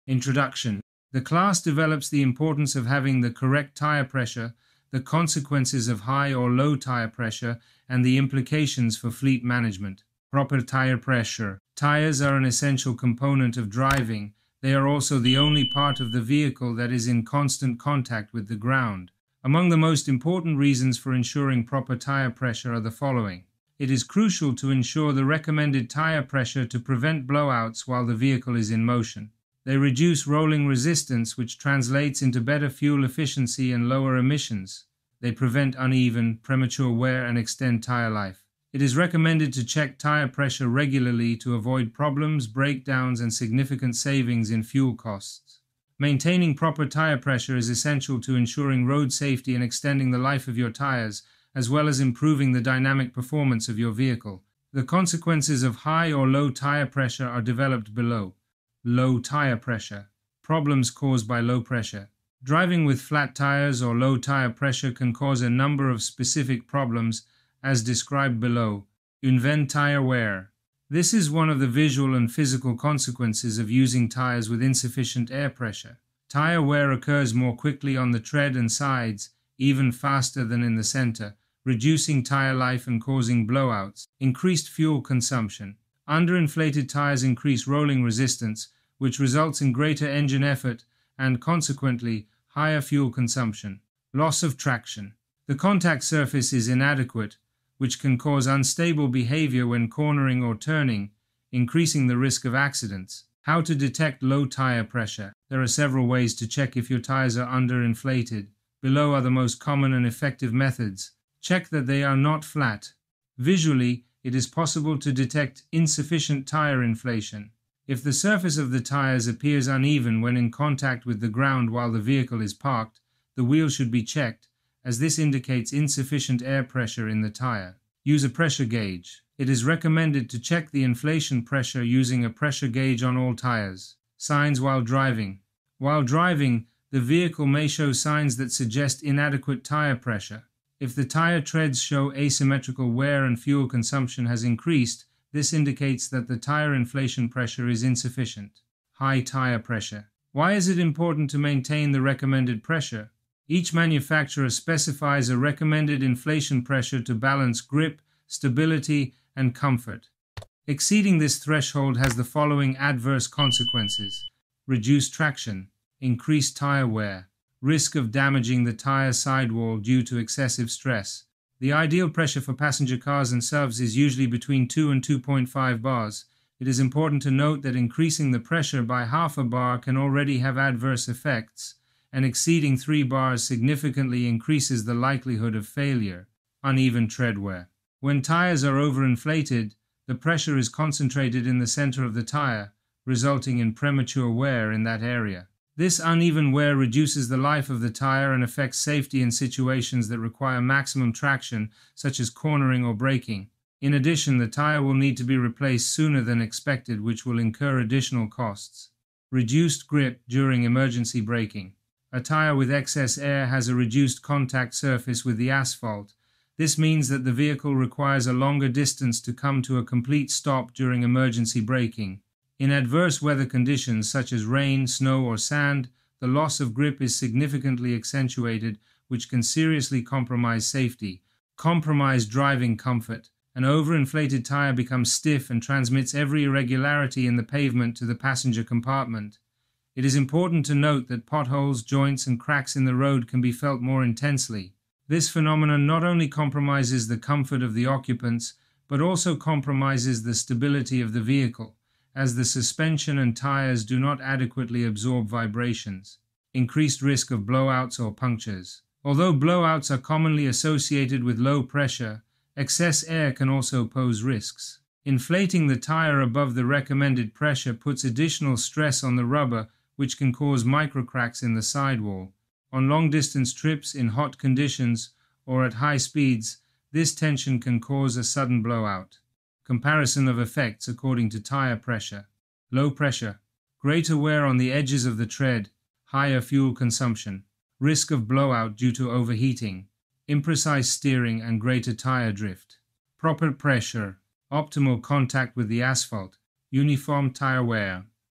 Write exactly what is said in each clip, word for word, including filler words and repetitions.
Introduction. The class develops the importance of having the correct tire pressure, the consequences of high or low tire pressure, and the implications for fleet management. Proper tire pressure. Tires are an essential component of driving. They are also the only part of the vehicle that is in constant contact with the ground. Among the most important reasons for ensuring proper tire pressure are the following. It is crucial to ensure the recommended tire pressure to prevent blowouts while the vehicle is in motion. They reduce rolling resistance, which translates into better fuel efficiency and lower emissions. They prevent uneven, premature wear and extend tire life. It is recommended to check tire pressure regularly to avoid problems, breakdowns, and significant savings in fuel costs. Maintaining proper tire pressure is essential to ensuring road safety and extending the life of your tires, as well as improving the dynamic performance of your vehicle. The consequences of high or low tire pressure are developed below. Low tire pressure. Problems caused by low pressure. Driving with flat tires or low tire pressure can cause a number of specific problems, as described below. Une tire wear. This is one of the visual and physical consequences of using tires with insufficient air pressure. Tire wear occurs more quickly on the tread and sides, even faster than in the center, reducing tire life and causing blowouts. Increased fuel consumption. Underinflated tires increase rolling resistance, which results in greater engine effort and, consequently, higher fuel consumption. Loss of traction. The contact surface is inadequate, which can cause unstable behavior when cornering or turning, increasing the risk of accidents. How to detect low tire pressure. There are several ways to check if your tires are underinflated. Below are the most common and effective methods. Check that they are not flat. Visually, it is possible to detect insufficient tire inflation. If the surface of the tires appears uneven when in contact with the ground while the vehicle is parked, the wheel should be checked, as this indicates insufficient air pressure in the tire. Use a pressure gauge. It is recommended to check the inflation pressure using a pressure gauge on all tires. Signs while driving. While driving, the vehicle may show signs that suggest inadequate tire pressure. If the tire treads show asymmetrical wear and fuel consumption has increased, this indicates that the tire inflation pressure is insufficient. High tire pressure. Why is it important to maintain the recommended pressure? Each manufacturer specifies a recommended inflation pressure to balance grip, stability, and comfort. Exceeding this threshold has the following adverse consequences: reduced traction, increased tire wear, risk of damaging the tire sidewall due to excessive stress. The ideal pressure for passenger cars and S U Vs is usually between two and two point five bars. It is important to note that increasing the pressure by half a bar can already have adverse effects, and exceeding three bars significantly increases the likelihood of failure. Uneven tread wear. When tires are overinflated, the pressure is concentrated in the center of the tire, resulting in premature wear in that area. This uneven wear reduces the life of the tire and affects safety in situations that require maximum traction, such as cornering or braking. In addition, the tire will need to be replaced sooner than expected, which will incur additional costs. Reduced grip during emergency braking. A tire with excess air has a reduced contact surface with the asphalt. This means that the vehicle requires a longer distance to come to a complete stop during emergency braking. In adverse weather conditions such as rain, snow, or sand, the loss of grip is significantly accentuated, which can seriously compromise safety. Compromise driving comfort. An overinflated tire becomes stiff and transmits every irregularity in the pavement to the passenger compartment. It is important to note that potholes, joints, and cracks in the road can be felt more intensely. This phenomenon not only compromises the comfort of the occupants, but also compromises the stability of the vehicle, as the suspension and tires do not adequately absorb vibrations. Increased risk of blowouts or punctures. Although blowouts are commonly associated with low pressure, excess air can also pose risks. Inflating the tire above the recommended pressure puts additional stress on the rubber, which can cause microcracks in the sidewall. On long-distance trips, in hot conditions, or at high speeds, this tension can cause a sudden blowout. Comparison of effects according to tire pressure. Low pressure. Greater wear on the edges of the tread. Higher fuel consumption. Risk of blowout due to overheating. Imprecise steering and greater tire drift. Proper pressure. Optimal contact with the asphalt. Uniform tire wear.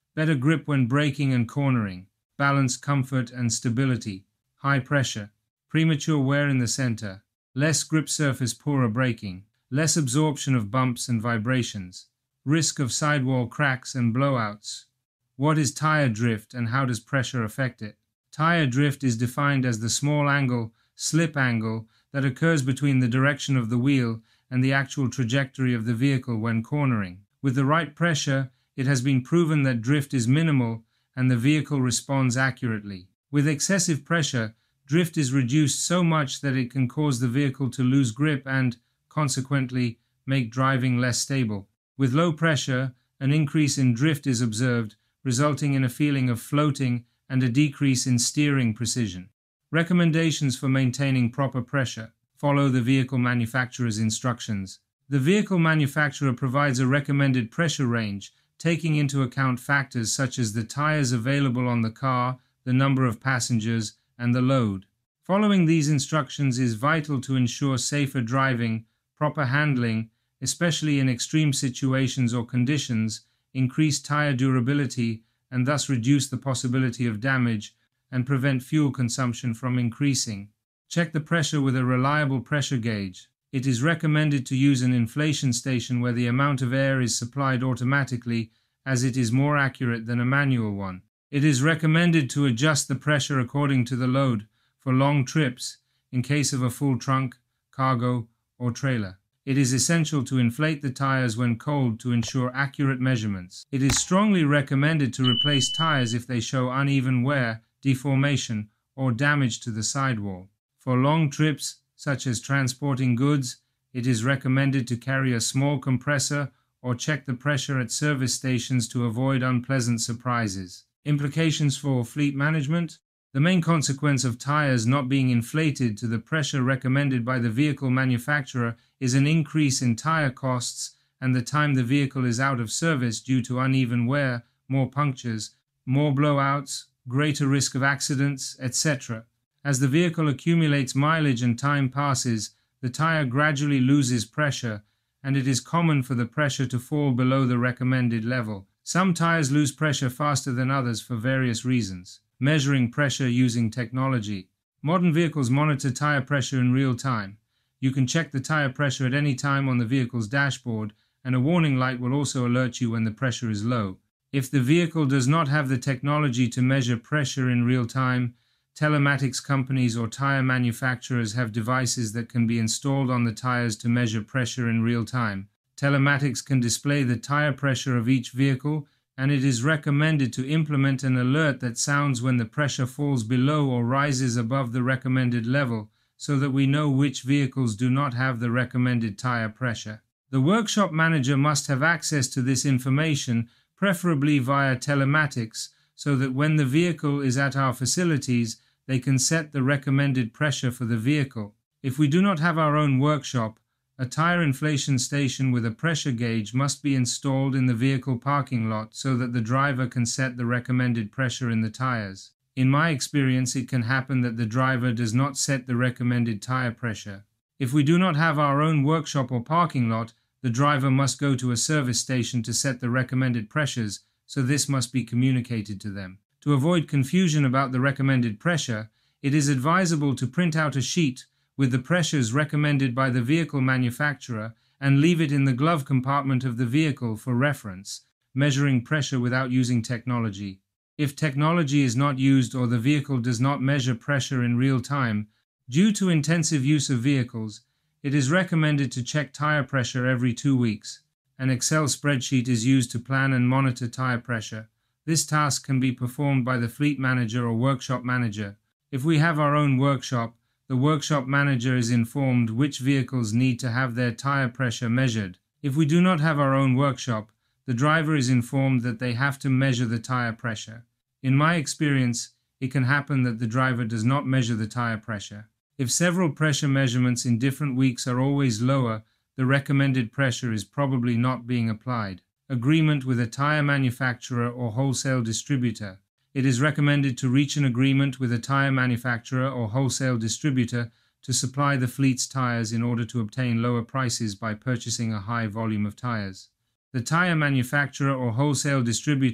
better grip when braking and cornering, balanced comfort and stability, high pressure, premature wear in the center, less grip surface, poorer braking, less absorption of bumps and vibrations, risk of sidewall cracks and blowouts. What is tire drift and how does pressure affect it? Tire drift is defined as the small angle, slip angle, that occurs between the direction of the wheel and the actual trajectory of the vehicle when cornering. With the right pressure, it has been proven that drift is minimal and the vehicle responds accurately. With excessive pressure, drift is reduced so much that it can cause the vehicle to lose grip and, consequently, make driving less stable. With low pressure, an increase in drift is observed, resulting in a feeling of floating and a decrease in steering precision. Recommendations for maintaining proper pressure. Follow the vehicle manufacturer's instructions. The vehicle manufacturer provides a recommended pressure range, taking into account factors such as the tires available on the car, the number of passengers, and the load. Following these instructions is vital to ensure safer driving, proper handling, especially in extreme situations or conditions, increase tire durability, and thus reduce the possibility of damage and prevent fuel consumption from increasing. Check the pressure with a reliable pressure gauge. It is recommended to use an inflation station where the amount of air is supplied automatically, as it is more accurate than a manual one. It is recommended to adjust the pressure according to the load for long trips in case of a full trunk, cargo, or trailer. It is essential to inflate the tires when cold to ensure accurate measurements. It is strongly recommended to replace tires if they show uneven wear, deformation, or damage to the sidewall. For long trips, such as transporting goods, it is recommended to carry a small compressor or check the pressure at service stations to avoid unpleasant surprises. Implications for fleet management. The main consequence of tires not being inflated to the pressure recommended by the vehicle manufacturer is an increase in tire costs and the time the vehicle is out of service due to uneven wear, more punctures, more blowouts, greater risk of accidents, et cetera. As the vehicle accumulates mileage and time passes, the tire gradually loses pressure, and it is common for the pressure to fall below the recommended level. Some tires lose pressure faster than others for various reasons. Measuring pressure using technology. Modern vehicles monitor tire pressure in real time. You can check the tire pressure at any time on the vehicle's dashboard, and a warning light will also alert you when the pressure is low. If the vehicle does not have the technology to measure pressure in real time, telematics companies or tire manufacturers have devices that can be installed on the tires to measure pressure in real time. Telematics can display the tire pressure of each vehicle, and it is recommended to implement an alert that sounds when the pressure falls below or rises above the recommended level, so that we know which vehicles do not have the recommended tire pressure. The workshop manager must have access to this information, preferably via telematics, so that when the vehicle is at our facilities, they can set the recommended pressure for the vehicle. If we do not have our own workshop, a tire inflation station with a pressure gauge must be installed in the vehicle parking lot so that the driver can set the recommended pressure in the tires. In my experience, it can happen that the driver does not set the recommended tire pressure. If we do not have our own workshop or parking lot, the driver must go to a service station to set the recommended pressures, so this must be communicated to them. To avoid confusion about the recommended pressure, it is advisable to print out a sheet with the pressures recommended by the vehicle manufacturer and leave it in the glove compartment of the vehicle for reference, measuring pressure without using technology. If technology is not used or the vehicle does not measure pressure in real time, due to intensive use of vehicles, it is recommended to check tire pressure every two weeks. An Excel spreadsheet is used to plan and monitor tire pressure. This task can be performed by the fleet manager or workshop manager. If we have our own workshop, the workshop manager is informed which vehicles need to have their tire pressure measured. If we do not have our own workshop, the driver is informed that they have to measure the tire pressure. In my experience, it can happen that the driver does not measure the tire pressure. If several pressure measurements in different weeks are always lower, the recommended pressure is probably not being applied. Agreement with a tire manufacturer or wholesale distributor. It is recommended to reach an agreement with a tire manufacturer or wholesale distributor to supply the fleet's tires in order to obtain lower prices by purchasing a high volume of tires. The tire manufacturer or wholesale distributor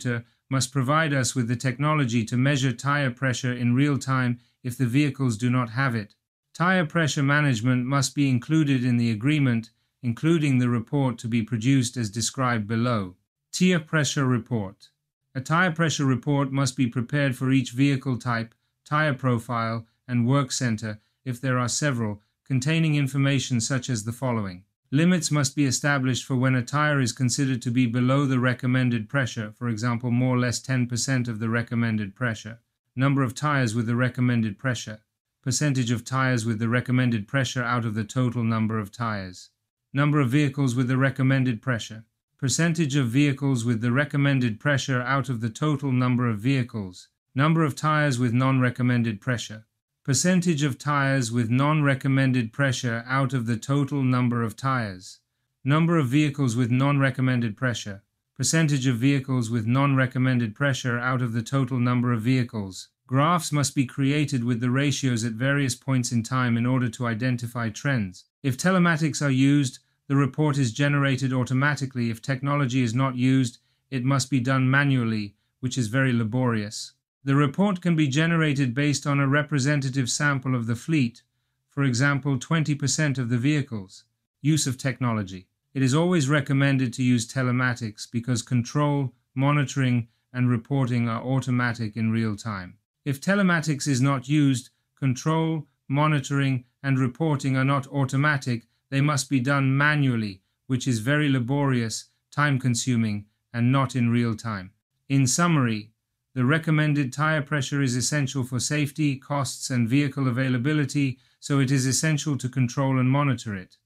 must provide us with the technology to measure tire pressure in real time if the vehicles do not have it. Tire pressure management must be included in the agreement, including the report to be produced as described below. Tire pressure report. A tire pressure report must be prepared for each vehicle type, tire profile, and work center, if there are several, containing information such as the following. Limits must be established for when a tire is considered to be below the recommended pressure, for example, more or less ten percent of the recommended pressure. Number of tires with the recommended pressure. Percentage of tires with the recommended pressure out of the total number of tires. Number of vehicles with the recommended pressure. Percentage of vehicles with the recommended pressure out of the total number of vehicles. Number of tires with non-recommended pressure. Percentage of tires with non-recommended pressure out of the total number of tires. Number of vehicles with non-recommended pressure. Percentage of vehicles with non-recommended pressure out of the total number of vehicles. Graphs must be created with the ratios at various points in time in order to identify trends. If telematics are used, the report is generated automatically. If technology is not used, it must be done manually, which is very laborious. The report can be generated based on a representative sample of the fleet, for example, twenty percent of the vehicles. Use of technology. It is always recommended to use telematics because control, monitoring, and reporting are automatic in real time. If telematics is not used, control, monitoring, and reporting are not automatic, they must be done manually, which is very laborious, time-consuming, and not in real time. In summary, the recommended tire pressure is essential for safety, costs, and vehicle availability, so it is essential to control and monitor it.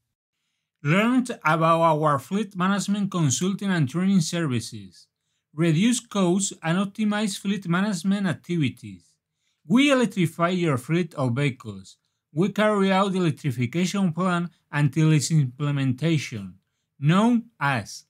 Learn about our fleet management consulting and training services. Reduce costs and optimize fleet management activities. We electrify your fleet of vehicles. We carry out the electrification plan until its implementation, known as